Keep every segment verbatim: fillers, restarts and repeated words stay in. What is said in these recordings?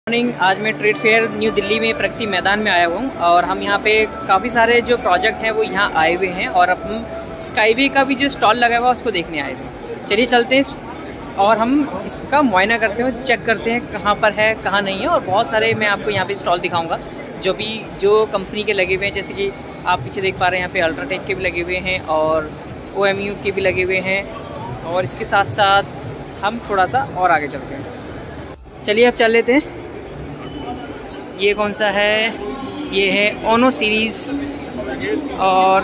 Morning, आज मैं trade fair new Delhi में प्रगति मैदान में आया हूँ और हम यहाँ पे काफ़ी सारे जो प्रोजेक्ट हैं वो यहाँ आए हुए हैं और अब हम स्काईवे का भी जो स्टॉल लगा हुआ है उसको देखने आए थे। चलिए चलते हैं और हम इसका मुआयना करते हैं, चेक करते हैं कहाँ पर है कहाँ नहीं है। और बहुत सारे मैं आपको यहाँ पे स्टॉल दिखाऊंगा जो भी जो कंपनी के लगे हुए हैं, जैसे कि आप पीछे देख पा रहे हैं यहाँ पे अल्ट्राटेक के भी लगे हुए हैं और ओ एम यू के भी लगे हुए हैं। और इसके साथ साथ हम थोड़ा सा और आगे चलते हैं। चलिए अब चल लेते हैं। ये कौन सा है? ये है ओनो सीरीज़ और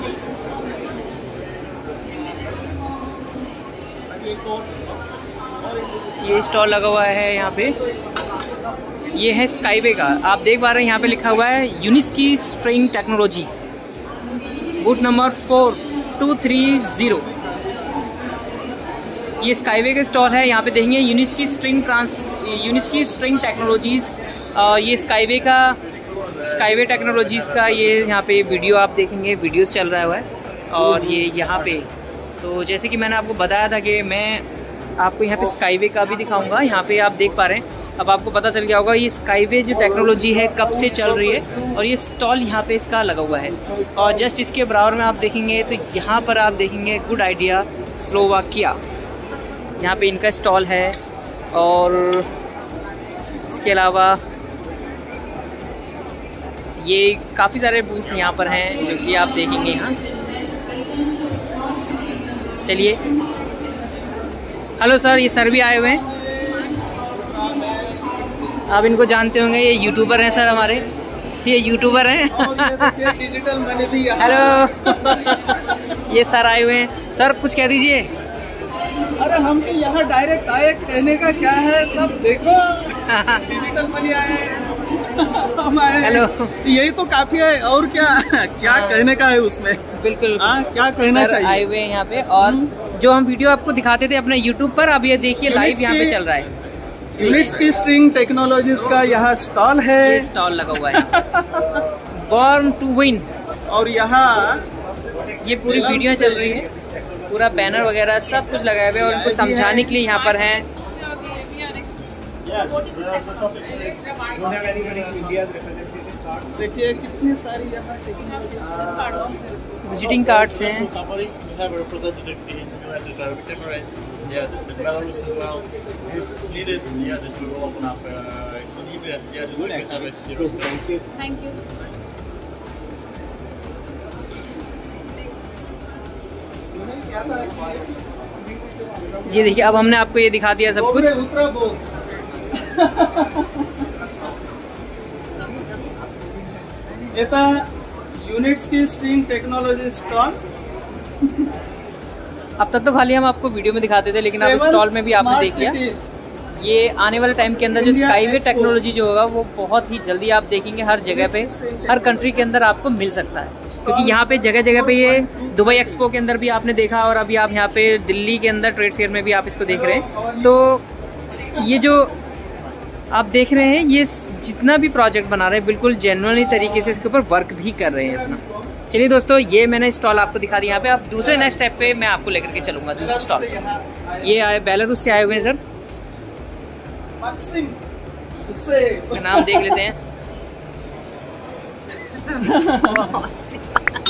ये स्टॉल लगा हुआ है यहाँ पे। ये है स्काईवे का, आप देख पा रहे हैं यहाँ पे लिखा हुआ है Unitsky string technologies, booth number four two three zero. ये स्काईवे का स्टॉल है। यहाँ पे देखेंगे Unitsky string trans Unitsky string technologies. ये स्काईवे का स्काईवे टेक्नोलॉजीज़ का ये यहाँ पे वीडियो आप देखेंगे, वीडियोस चल रहा हुआ है। और ये यहाँ पे तो जैसे कि मैंने आपको बताया था कि मैं आपको यहाँ पे स्काईवे का भी दिखाऊंगा। यहाँ पे आप देख पा रहे हैं, अब आपको पता चल गया होगा ये स्काईवे जो टेक्नोलॉजी है कब से चल रही है और ये स्टॉल यहाँ पे इसका लगा हुआ है। और जस्ट इसके बराबर में आप देखेंगे तो यहाँ पर आप देखेंगे गुड आइडिया स्लोवाकिया, यहाँ पे इनका स्टॉल है। और इसके अलावा ये काफ़ी सारे बूथ यहाँ पर हैं जो कि आप देखेंगे यहाँ। चलिए, हेलो सर, ये सर भी आए हुए हैं, आप इनको जानते होंगे, ये यूट्यूबर हैं सर हमारे, ये यूट्यूबर हैं। डिजिटल मनी भी हेलो ये सर आए हुए हैं। सर कुछ कह दीजिए। अरे हम तो यहाँ डायरेक्ट आए, कहने का क्या है, सब देखो डिजिटल मनी आए हम आए। हेलो, यही तो काफी है और क्या क्या हाँ। कहने का है उसमें। बिल्कुल हाँ, क्या कहना सर चाहिए। आए हुए हैं यहाँ पे और जो हम वीडियो आपको दिखाते थे अपने यूट्यूब पर, अब ये देखिए लाइव यहाँ पे चल रहा है। यूनिट्स की स्ट्रिंग टेक्नोलॉजीज का यहाँ स्टॉल है, ये स्टॉल लगा हुआ है बॉर्न टू विन। और यहाँ ये पूरी वीडियो चल रही है, पूरा बैनर वगैरह सब कुछ लगाए हुए और उनको समझाने के लिए यहाँ पर हैं। देखिए कितनी सारी यहाँ विजिटिंग कार्ड्स हैं। ये देखिए, अब हमने आपको ये दिखा दिया सब कुछ। यूनिट्स की स्ट्रिंग टेक्नोलॉजी स्टॉल। अब तक तो खाली हम आपको वीडियो में दिखाते थे, लेकिन अब स्टॉल में भी आपने देख लिया। ये आने वाले टाइम के अंदर जो स्काईवे टेक्नोलॉजी जो होगा वो बहुत ही जल्दी आप देखेंगे हर जगह पे, हर कंट्री के अंदर आपको मिल सकता है। क्योंकि यहाँ पे जगह जगह पे ये दुबई एक्सपो के अंदर भी आपने देखा और अभी आप यहाँ पे दिल्ली के अंदर ट्रेड फेयर में भी आप इसको देख रहे हैं। तो ये जो आप देख रहे हैं, ये जितना भी प्रोजेक्ट बना रहे हैं बिल्कुल जेन्युइनली तरीके से इसके ऊपर वर्क भी कर रहे हैं अपना। चलिए दोस्तों, ये मैंने स्टॉल आपको दिखा दिया यहाँ पे। अब दूसरे नेक्स्ट स्टेप पे मैं आपको लेकर के चलूंगा दूसरे स्टॉल। ये आए बेलारूस से आए हुए हैं सर, नाम देख लेते हैं।